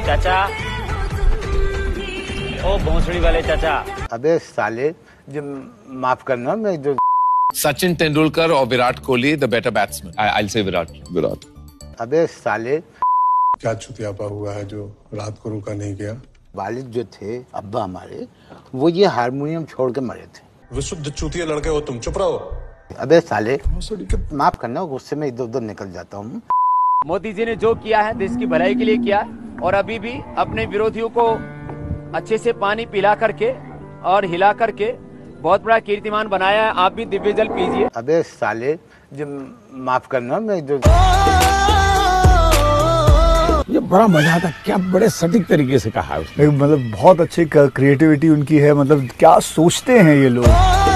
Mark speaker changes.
Speaker 1: चाचा, ओ भोंसड़ी वाले चाचा।
Speaker 2: अबे साले, जो माफ करना, मैं जो
Speaker 3: Sachin Tendulkar or Virat Kohli, the better batsman? I'll say Virat.
Speaker 2: अबे साले,
Speaker 4: क्या चुतियापा हुआ है जो रात को रुका नहीं गया।
Speaker 2: वालिद जो थे अब्बा हमारे, वो ये हारमोनियम छोड़ के मरे थे।
Speaker 4: विशुद्ध चूतिया लड़के हो तुम, चुप रहो।
Speaker 2: अबे साले, माफ करना, गुस्से में इधर उधर निकल जाता हूँ।
Speaker 1: मोदी जी ने जो किया है देश की भलाई के लिए किया है, और अभी भी अपने विरोधियों को अच्छे से पानी पिला करके और हिला करके बहुत बड़ा कीर्तिमान बनाया है। आप भी दिव्य जल पीजिए।
Speaker 2: अबे साले, जो माफ करना, मैं जो
Speaker 5: ये बड़ा मजा आता, क्या बड़े सटीक तरीके से कहा है उसने।
Speaker 6: मतलब बहुत अच्छी क्रिएटिविटी उनकी है, मतलब क्या सोचते हैं ये लोग।